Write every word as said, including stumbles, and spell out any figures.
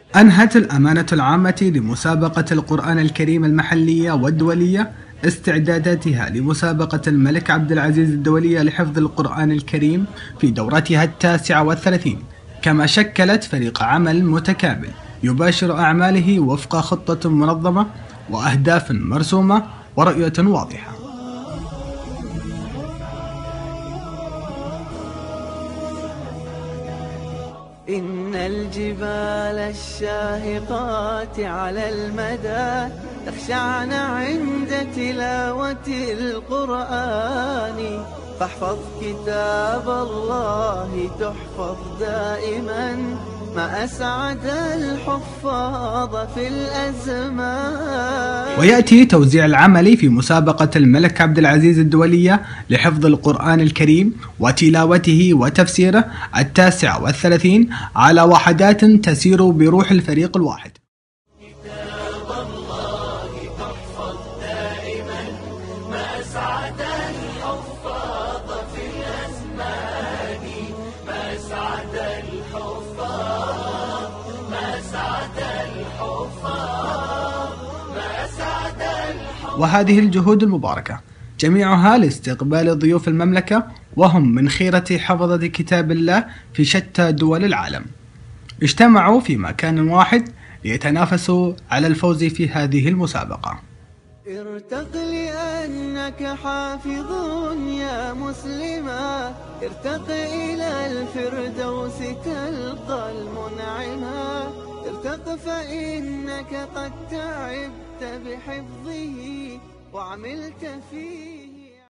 أنهت الأمانة العامة لمسابقة القرآن الكريم المحلية والدولية استعداداتها لمسابقة الملك عبد العزيز الدولية لحفظ القرآن الكريم في دورتها التاسعة والثلاثين، كما شكلت فريق عمل متكامل يباشر أعماله وفق خطة منظمة وأهداف مرسومة ورؤية واضحة. إن الجبال الشاهقات على المدى تخشعن عند تلاوة القرآن، فاحفظ كتاب الله تحفظ دائما، ما أسعد الحفاظ في الأزمان. ويأتي توزيع العمل في مسابقة الملك عبد العزيز الدولية لحفظ القرآن الكريم وتلاوته وتفسيره التاسعة والثلاثين على وحدات تسير بروح الفريق الواحد. كتاب الله تحفظ دائما، ما أسعد الحفاظ في الأزمان، ما أسعد الحفاظ، ما أسعد الحفاظ، ما أسعد الحفاظ. وهذه الجهود المباركة جميعها لاستقبال ضيوف المملكة، وهم من خيرة حفظة كتاب الله في شتى دول العالم، اجتمعوا في مكان واحد ليتنافسوا على الفوز في هذه المسابقة. ارتق لأنك حافظ يا مسلما، ارتق إلى الفردوس تلقى المنعما، ارتق فإنك قد تعبت بحفظه وعملت فيه.